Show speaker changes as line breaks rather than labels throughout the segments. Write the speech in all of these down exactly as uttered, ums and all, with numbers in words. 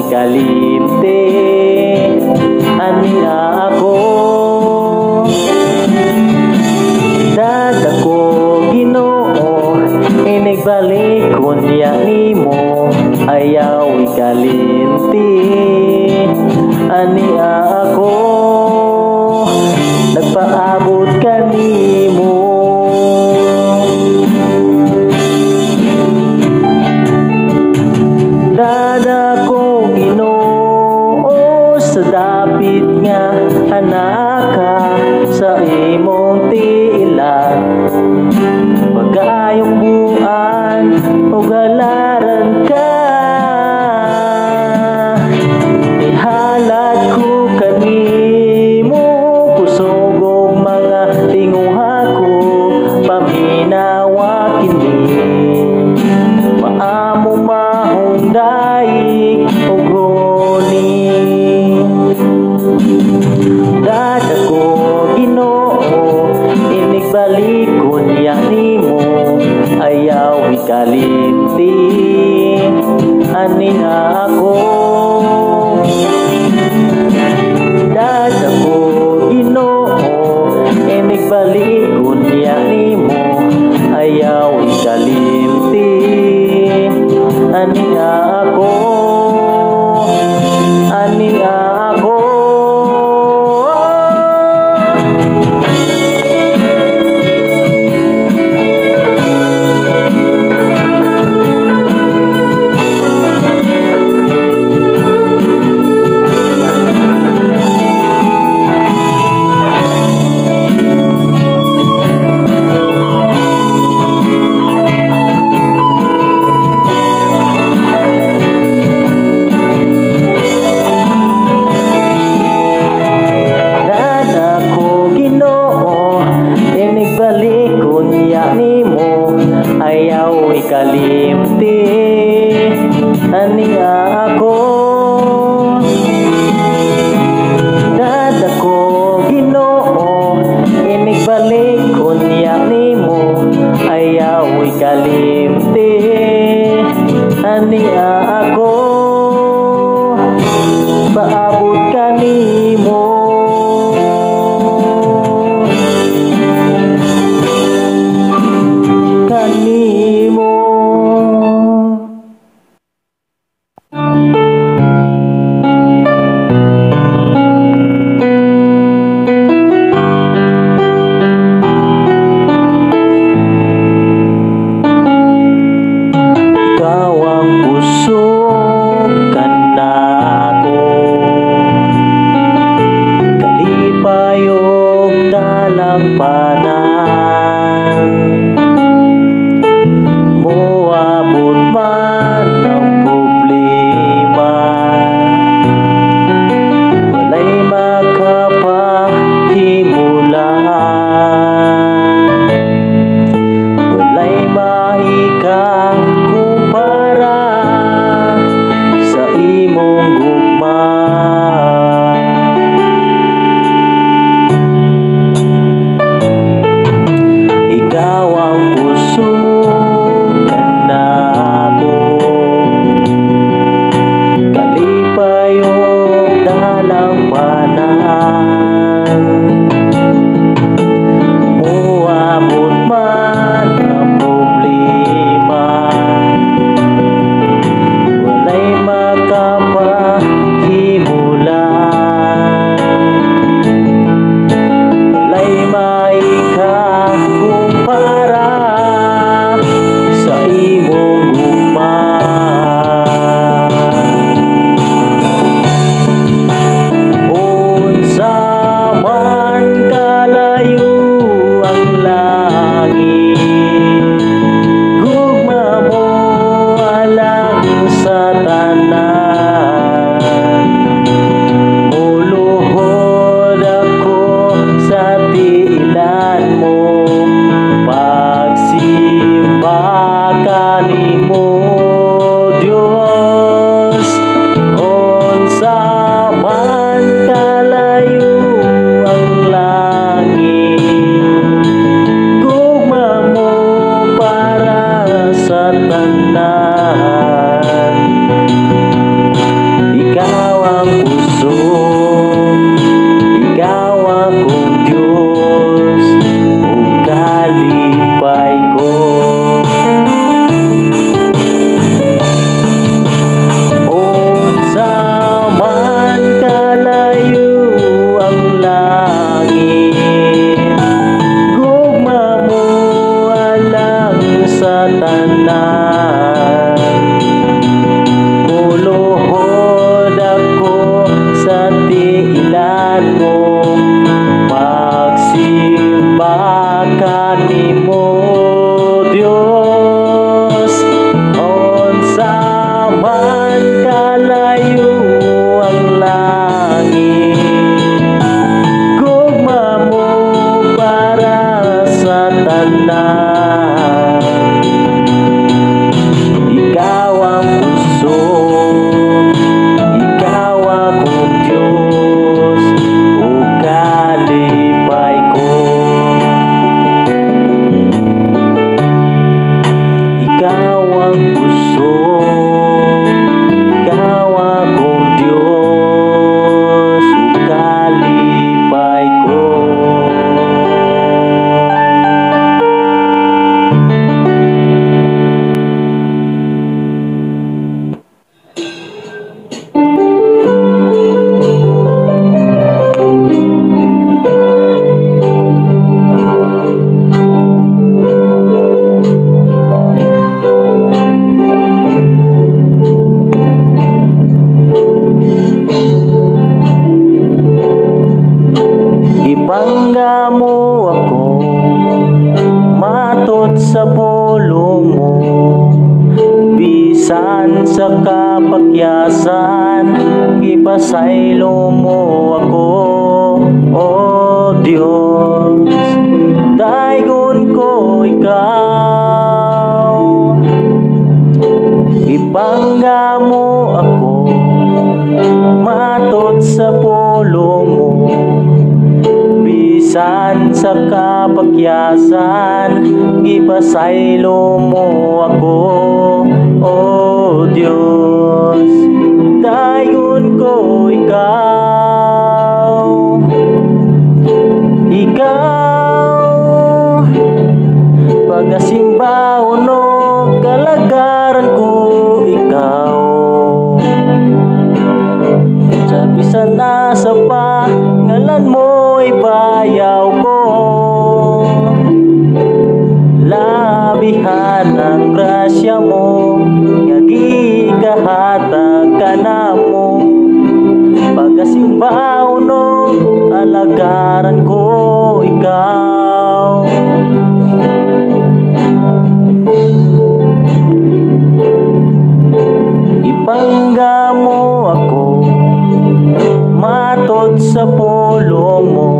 kalimte ania ako. Dadako Ginoo inigbalik kunya nimo, ayaw ikalimti ania ako. Nagpaabot kanimo. Dadako Ginoo sa dapit nga anaka sa imong tiilan, pagayong buan o galaran ka. Ihalat ko kanimo kusog og mga tinguha ko, paminawa kini maamo mahong daig ug huni. Dadako Ginoo inigbalik kunya nimo, ayaw ikalimti ania ako. Dadako Ginoo inigbalik kunya nimo, ayaw ikalimti ania ako. Ania ako. Ayaw ikalimti ania ako. Dadako Ginoo inigbalik kunya nimo, ayaw ikalimti ania ako. Paabot kanimo. Kanimo. Ikaw ang puso kalayo ang langit. Gugma mo para sa tanan, ikaw ang puso, ikaw akong Diyos, o kalipay ko. Ikaw ang puso, ikaw akong Diyos, o kalipay ko. Ibangga mo ako, matot sa pulong mo, bisan sa kapakyasan, ipasaylo mo ako, O Diyos. Daygon ko ikaw, ibangga mo ako, matot sa pulong mo, bisan sa kapakyasan, ipasaylo mo ako, O Diyos. Dayon ko ikaw, ikaw, pagasimba uno kalagaran ko ikaw. Sa bisan asa pa ngalan mo ibayaw ko, labihan ang grasya mo, nga gigahatag ka na mo. Pagasimba uno alagaran ko ikaw. Ibangga mo ako, matot sa pulong mo,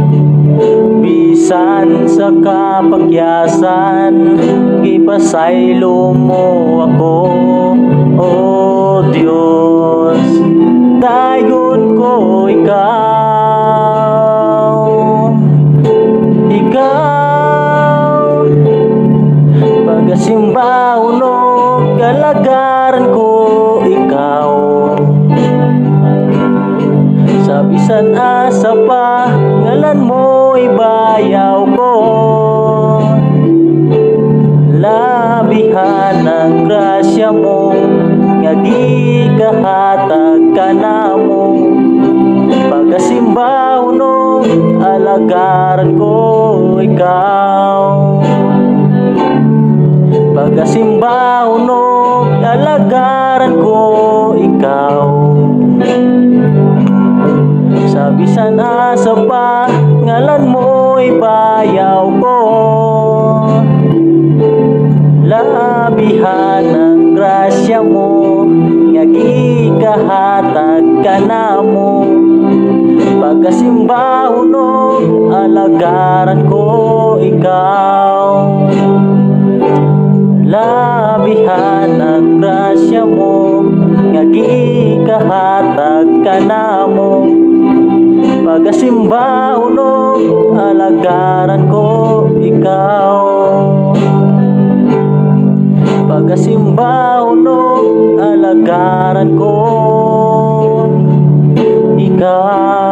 bisan sa kapakyasan, ipasaylo mo ako, O Diyos. Dayon ko ikaw, ikaw, pagasimba uno kalagaran ko ikaw. Sa bisan asa pa ngalan mo ibayaw ko, labihan ang grasya mo, nga gigahatag ka na mo. Pagasimba uno alagaran ko ikaw, pagasimba uno alagaran ko ikaw. Sa bisan asa pa ngalan mo ibayaw ko, labihan ang grasya mo, nga gigahatag ka na mo. Pagasimba uno alagaran ko ikaw, labihan ang grasya mo, nga gigahatag ka na mo. Pagasimba uno alagaran ko ikaw, pagasimba uno alagaran ko ikaw.